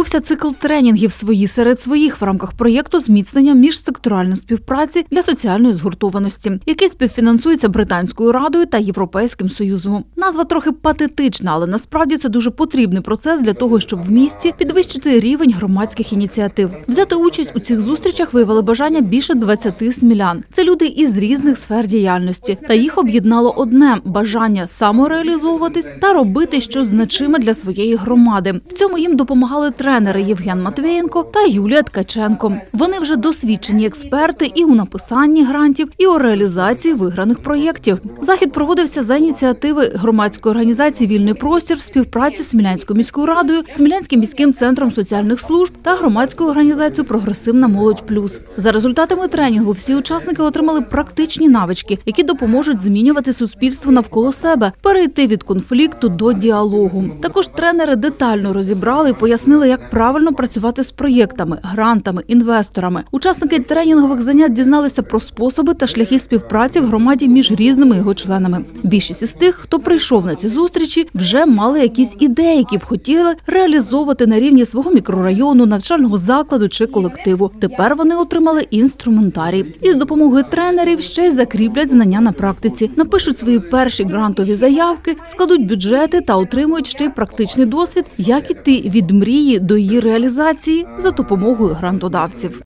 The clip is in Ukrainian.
Розпочався цикл тренінгів «Свої серед своїх» в рамках проєкту зміцнення міжсекторальної співпраці для соціальної згуртованості, який співфінансується Британською Радою та Європейським Союзом. Назва трохи патетична, але насправді це дуже потрібний процес для того, щоб в місті підвищити рівень громадських ініціатив. Взяти участь у цих зустрічах виявили бажання більше 20 смілян. Це люди із різних сфер діяльності. Та їх об'єднало одне – бажання самореалізовуватись та робити щось значиме для своєї громади. В цьому їм допомагали тренери Євген Матвієнко та Юлія Ткаченко. Вони вже досвідчені експерти і у написанні грантів, і у реалізації виграних проєктів. Захід проводився за ініціативи громадської організації «Вільний простір» в співпраці з Смілянською міською радою, Смілянським міським центром соціальних служб та громадською організацією «Прогресивна молодь плюс». За результатами тренінгу всі учасники отримали практичні навички, які допоможуть змінювати суспільство навколо себе, перейти від конфлікту до діалогу. Також тренери детально розібрали і пояснили, як правильно працювати з проєктами, грантами, інвесторами. Учасники тренінгових занять дізналися про способи та шляхи співпраці в громаді між різними його членами. Більшість із тих, хто прийшов на ці зустрічі, вже мали якісь ідеї, які б хотіли реалізовувати на рівні свого мікрорайону, навчального закладу чи колективу. Тепер вони отримали інструментарій. І з допомогою тренерів ще й закріплять знання на практиці, напишуть свої перші грантові заявки, складуть бюджети та отримують ще й практичний досвід, як іти від мрії до її реалізації за допомогою грантодавців.